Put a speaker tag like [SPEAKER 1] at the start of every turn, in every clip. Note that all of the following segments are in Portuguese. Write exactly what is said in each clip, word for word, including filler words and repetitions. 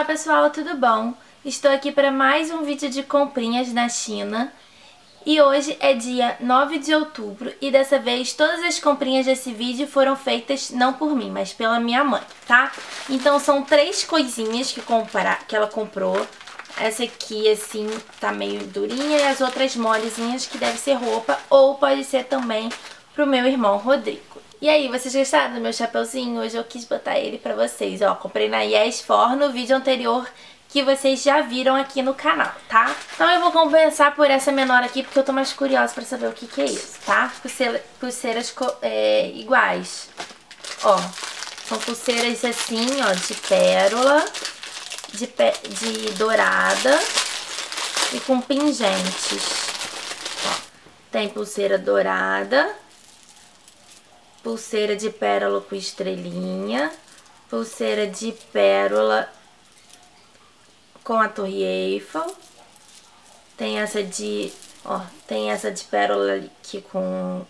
[SPEAKER 1] Olá pessoal, tudo bom? Estou aqui para mais um vídeo de comprinhas na China. E hoje é dia nove de outubro e dessa vez todas as comprinhas desse vídeo foram feitas não por mim, mas pela minha mãe, tá? Então são três coisinhas que, comprar, que ela comprou. Essa aqui assim tá meio durinha e as outras molezinhas que deve ser roupa ou pode ser também pro meu irmão Rodrigo. E aí, vocês gostaram do meu chapeuzinho? Hoje eu quis botar ele pra vocês, ó. Comprei na Yes For no vídeo anterior que vocês já viram aqui no canal, tá? Então eu vou compensar por essa menor aqui porque eu tô mais curiosa pra saber o que que é isso, tá? Pulseira, pulseiras é, iguais. Ó, são pulseiras assim, ó, de pérola, de, pe de dourada e com pingentes. Ó, tem pulseira dourada, pulseira de pérola com estrelinha, pulseira de pérola com a Torre Eiffel, tem essa de, ó, tem essa de pérola aqui com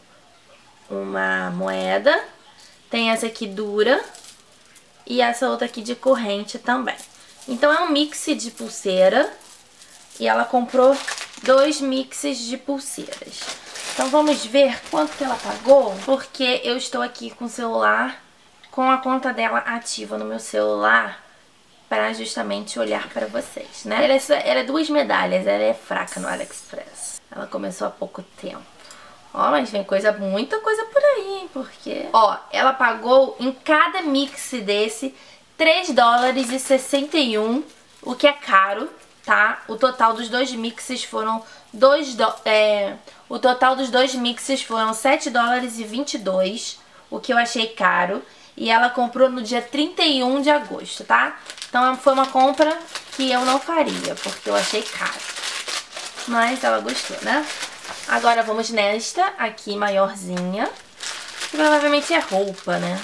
[SPEAKER 1] uma moeda, tem essa aqui dura e essa outra aqui de corrente também. Então é um mix de pulseira e ela comprou dois mixes de pulseiras. Então vamos ver quanto que ela pagou, porque eu estou aqui com o celular, com a conta dela ativa no meu celular, para justamente olhar para vocês, né? Ela é, só, ela é duas medalhas, ela é fraca no AliExpress. Ela começou há pouco tempo. Ó, mas vem coisa, muita coisa por aí, hein? Porque... Ó, ela pagou em cada mix desse três dólares e sessenta e um, o que é caro, tá? O total dos dois mixes foram dois do... é... O total dos dois mixes foram sete dólares e vinte e dois, o que eu achei caro. E ela comprou no dia trinta e um de agosto, tá? Então foi uma compra que eu não faria, porque eu achei caro. Mas ela gostou, né? Agora vamos nesta aqui, maiorzinha. Que provavelmente é roupa, né?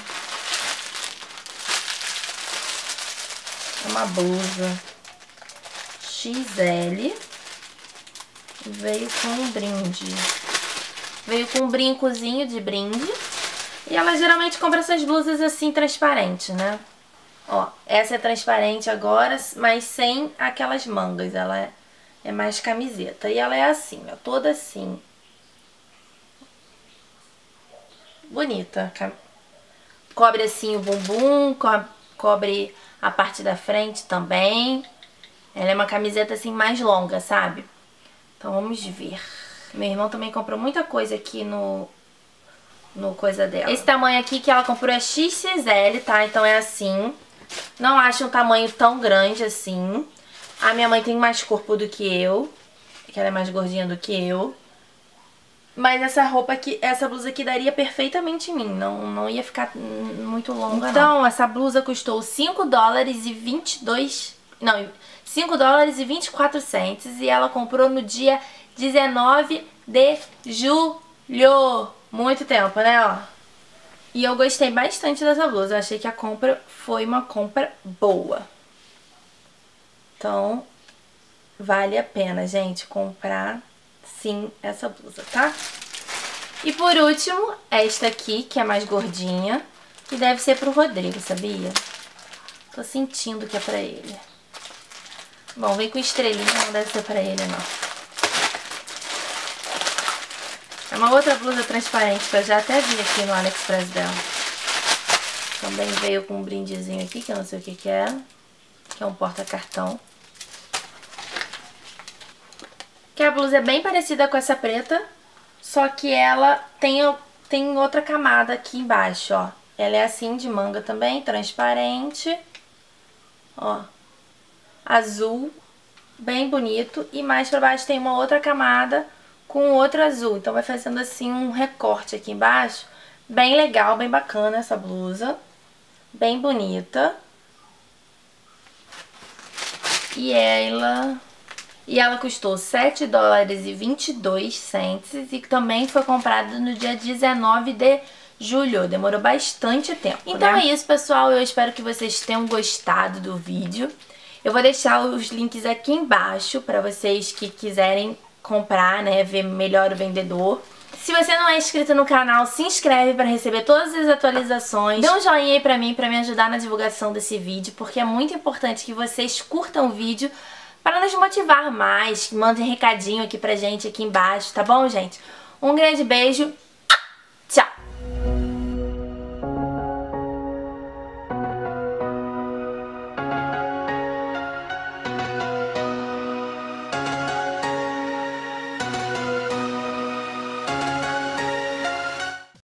[SPEAKER 1] É uma blusa X L. Veio com um brinde. Veio com um brincozinho de brinde. E ela geralmente compra essas blusas assim transparentes, né? Ó, essa é transparente agora, mas sem aquelas mangas. Ela é, é mais camiseta. E ela é assim, ó, toda assim. Bonita. Cobre assim o bumbum, co cobre a parte da frente também. Ela é uma camiseta assim mais longa, sabe? Então vamos ver. Meu irmão também comprou muita coisa aqui no... no coisa dela. Esse tamanho aqui que ela comprou é X X L, tá? Então é assim. Não acho um tamanho tão grande assim. A minha mãe tem mais corpo do que eu, que ela é mais gordinha do que eu. Mas essa roupa aqui, essa blusa aqui daria perfeitamente em mim. Não, não ia ficar muito longa, então, não. Essa blusa custou cinco dólares e vinte e dois... Não, cinco dólares e vinte e quatro centos. E ela comprou no dia dezenove de julho. Muito tempo, né, ó. E eu gostei bastante dessa blusa. Eu achei que a compra foi uma compra boa. Então, vale a pena, gente, comprar, sim, essa blusa, tá? E por último, esta aqui, que é mais gordinha. Que deve ser pro Rodrigo, sabia? Tô sentindo que é pra ele. Bom, vem com estrelinha, não deve ser pra ele, não. É uma outra blusa transparente que eu já até vi aqui no AliExpress dela. Também veio com um brindezinho aqui, que eu não sei o que que é. Que é um porta-cartão. Que a blusa é bem parecida com essa preta. Só que ela tem, tem outra camada aqui embaixo, ó. Ela é assim, de manga também, transparente. Ó. Azul. Bem bonito. E mais pra baixo tem uma outra camada com outro azul, então vai fazendo assim um recorte aqui embaixo, bem legal, bem bacana essa blusa, bem bonita. E ela, e ela custou sete dólares e vinte e dois centos e também foi comprada no dia dezenove de julho, demorou bastante tempo. Então né? É isso, pessoal, eu espero que vocês tenham gostado do vídeo. Eu vou deixar os links aqui embaixo para vocês que quiserem comprar, né, ver melhor o vendedor. Se você não é inscrito no canal, se inscreve para receber todas as atualizações. Dê um joinha aí pra mim, pra me ajudar na divulgação desse vídeo, porque é muito importante que vocês curtam o vídeo para nos motivar mais. Mandem recadinho aqui pra gente aqui embaixo, tá bom, gente? Um grande beijo